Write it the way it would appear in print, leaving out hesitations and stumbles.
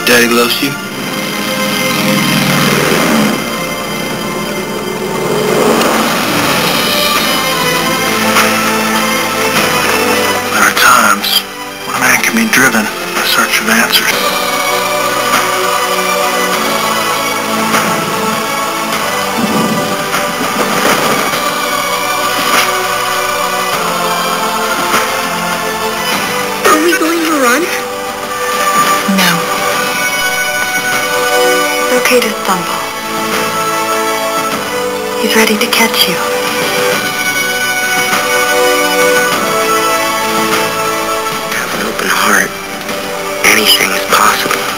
Daddy loves you. There are times when a man can be driven in search of answers. Are we going to run? No. It's okay to stumble. He's ready to catch you. Have an open heart. Anything is possible.